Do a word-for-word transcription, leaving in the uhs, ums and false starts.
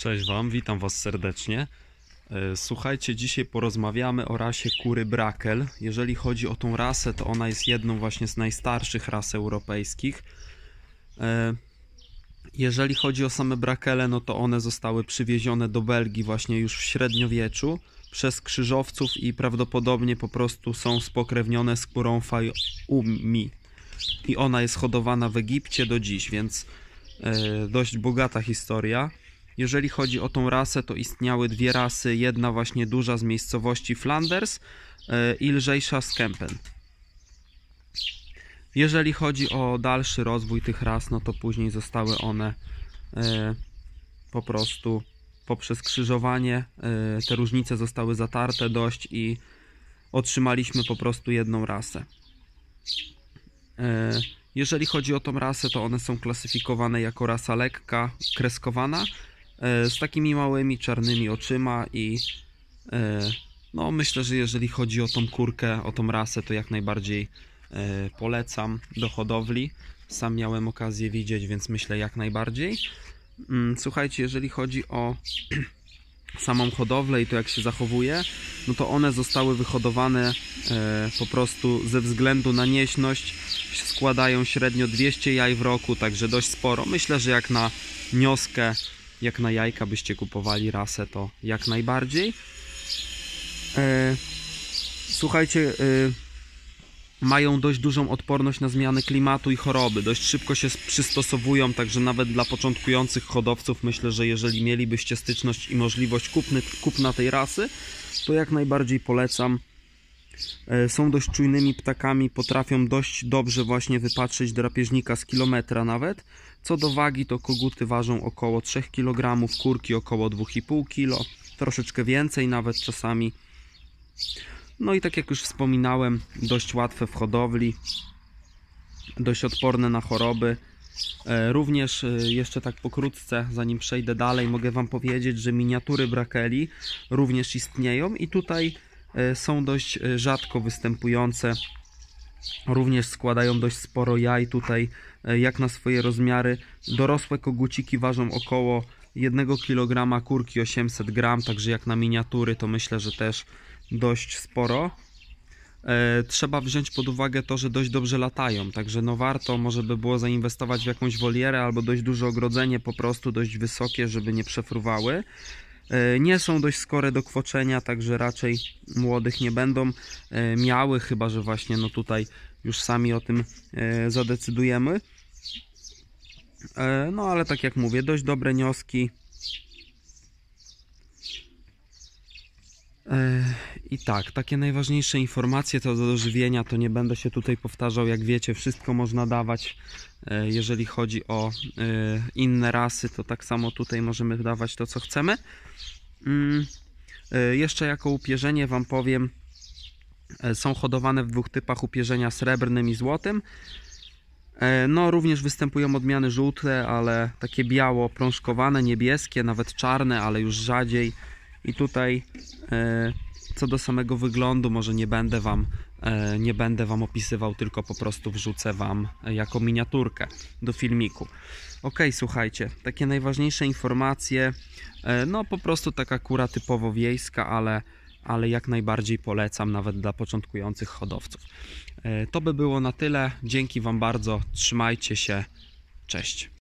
Cześć Wam, witam Was serdecznie. Słuchajcie, dzisiaj porozmawiamy o rasie kury Brackel. Jeżeli chodzi o tą rasę, to ona jest jedną właśnie z najstarszych ras europejskich. Jeżeli chodzi o same Brackele, no to one zostały przywiezione do Belgii właśnie już w średniowieczu przez krzyżowców i prawdopodobnie po prostu są spokrewnione z kurą Fayumi. I ona jest hodowana w Egipcie do dziś, więc dość bogata historia. Jeżeli chodzi o tą rasę, to istniały dwie rasy. Jedna właśnie duża z miejscowości Flanders i lżejsza z Kempen. Jeżeli chodzi o dalszy rozwój tych ras, no to później zostały one po prostu poprzez krzyżowanie, te różnice zostały zatarte dość i otrzymaliśmy po prostu jedną rasę. Jeżeli chodzi o tą rasę, to one są klasyfikowane jako rasa lekka, kreskowana, z takimi małymi czarnymi oczyma i no myślę, że jeżeli chodzi o tą kurkę, o tą rasę, to jak najbardziej polecam do hodowli. Sam miałem okazję widzieć, więc myślę jak najbardziej. Słuchajcie, jeżeli chodzi o samą hodowlę i to jak się zachowuje, no to one zostały wyhodowane po prostu ze względu na nieśność. Składają średnio dwieście jaj w roku, także dość sporo. Myślę, że jak na nioskę, jak na jajka byście kupowali rasę, to jak najbardziej. E, słuchajcie, e, mają dość dużą odporność na zmiany klimatu i choroby. Dość szybko się przystosowują, także nawet dla początkujących hodowców myślę, że jeżeli mielibyście styczność i możliwość kupny, kupna tej rasy, to jak najbardziej polecam. Są dość czujnymi ptakami, potrafią dość dobrze właśnie wypatrzyć drapieżnika z kilometra nawet. Co do wagi, to koguty ważą około trzy kilogramy, kurki około dwa i pół kilograma, troszeczkę więcej nawet czasami. No i tak jak już wspominałem, dość łatwe w hodowli, dość odporne na choroby. Również jeszcze tak pokrótce, zanim przejdę dalej, mogę Wam powiedzieć, że miniatury Brackeli również istnieją i tutaj są dość rzadko występujące, również składają dość sporo jaj tutaj, jak na swoje rozmiary. Dorosłe koguciki ważą około jednego kilograma, kurki osiemset gramów, także jak na miniatury to myślę, że też dość sporo. Trzeba wziąć pod uwagę to, że dość dobrze latają, także no warto może by było zainwestować w jakąś wolierę albo dość duże ogrodzenie, po prostu dość wysokie, żeby nie przefruwały. Nie są dość skore do kwoczenia, także raczej młodych nie będą miały, chyba że właśnie no tutaj już sami o tym zadecydujemy. No ale tak jak mówię, dość dobre nioski. I tak, takie najważniejsze informacje to do żywienia, to nie będę się tutaj powtarzał, jak wiecie, wszystko można dawać. Jeżeli chodzi o inne rasy, to tak samo tutaj możemy dawać to, co chcemy. Jeszcze jako upierzenie Wam powiem, są hodowane w dwóch typach upierzenia, srebrnym i złotym. No również występują odmiany żółte, ale takie biało prążkowane, niebieskie, nawet czarne, ale już rzadziej. I tutaj co do samego wyglądu może nie będę Wam nie będę Wam opisywał, tylko po prostu wrzucę Wam jako miniaturkę do filmiku. Ok, słuchajcie, takie najważniejsze informacje, no po prostu taka kura typowo wiejska, ale, ale jak najbardziej polecam nawet dla początkujących hodowców. To by było na tyle, dzięki Wam bardzo, trzymajcie się, cześć.